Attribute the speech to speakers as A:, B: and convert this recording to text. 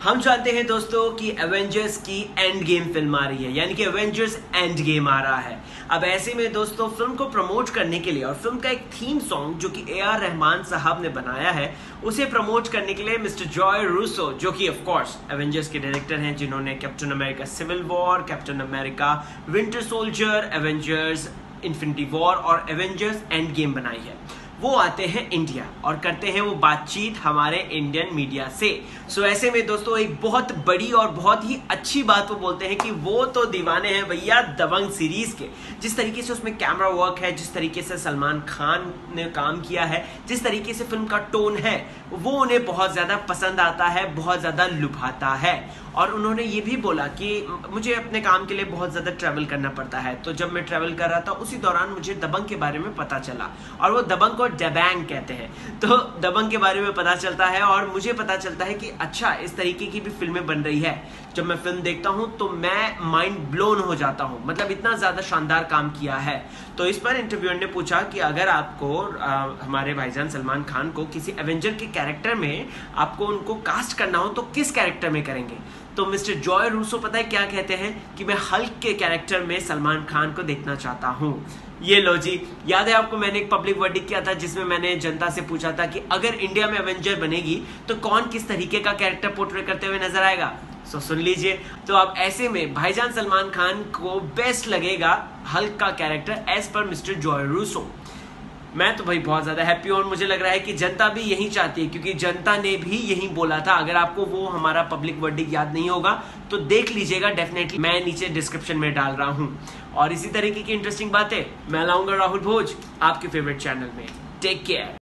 A: हम जानते हैं दोस्तों कि एवेंजर्स की एंड गेम फिल्म आ रही है, यानी कि एवेंजर्स एंड गेम आ रहा है। अब ऐसे में दोस्तों फिल्म को प्रमोट करने के लिए और फिल्म का एक थीम सॉन्ग जो कि ए.आर. रहमान साहब ने बनाया है, उसे प्रमोट करने के लिए मिस्टर जॉय रूसो, जो कि ऑफ कोर्स एवेंजर्स के डायरेक्टर हैं, जिन्होंने Captain America Civil War, Captain America Winter Soldier, Avengers Infinity War और एवेंजर्स एंड गेम बनाई है, वो आते हैं इंडिया और करते हैं वो बातचीत हमारे इंडियन मीडिया से। सो ऐसे में दोस्तों एक बहुत बड़ी और बहुत ही अच्छी बात वो बोलते हैं कि वो तो दीवाने हैं भैया दबंग सीरीज के। जिस तरीके से उसमें कैमरा वर्क है, जिस तरीके से सलमान खान ने काम किया है, जिस तरीके से फिल्म का टोन है, वो उन्हें बहुत ज्यादा पसंद आता है, बहुत ज्यादा लुभाता है। और उन्होंने ये भी बोला कि मुझे अपने काम के लिए बहुत ज़्यादा ट्रैवल करना पड़ता है, तो जब मैं ट्रैवल कर रहा था उसी दौरान मुझे दबंग के बारे में पता चला, और वो दबंग को डबैंग कहते हैं, तो दबंग के बारे में पता चलता है और मुझे पता चलता है कि अच्छा इस तरीके की भी फिल्में बन रही है। जब मैं फिल्म देखता हूं तो मैं माइंड ब्लोन हो जाता हूं, मतलब इतना ज़्यादा शानदार काम किया है। तो इस पर इंटरव्यूअर ने पूछा कि अगर आपको हमारे भाईजान सलमान खान को किसी एवेंजर के कैरेक्टर में आपको उनको कास्ट करना हो तो किस कैरेक्टर में करेंगे? तो मिस्टर जॉय रूसो पता है क्या कहते हैं कि मैं हल्क के कैरेक्टर में सलमान खान को देखना चाहता हूं। ये लो जी, याद है आपको मैंने एक पब्लिक वर्डिक्ट किया था जिसमें मैंने जनता से पूछा था कि अगर इंडिया में एवेंजर बनेगी तो कौन किस तरीके का कैरेक्टर पोर्ट्रे करते हुए नजर आएगा? सो सुन लीजिए। तो अब ऐसे में भाईजान सलमान खान को बेस्ट लगेगा हल्क का कैरेक्टर एज पर मिस्टर जॉय रूसो। मैं तो भाई बहुत ज्यादा हैप्पी हूं और मुझे लग रहा है कि जनता भी यही चाहती है, क्योंकि जनता ने भी यही बोला था। अगर आपको वो हमारा पब्लिक वर्डिक्ट याद नहीं होगा तो देख लीजिएगा, डेफिनेटली मैं नीचे डिस्क्रिप्शन में डाल रहा हूं। और इसी तरीके की इंटरेस्टिंग बातें मैं लाऊंगा राहुल भोज आपके फेवरेट चैनल में। Take care.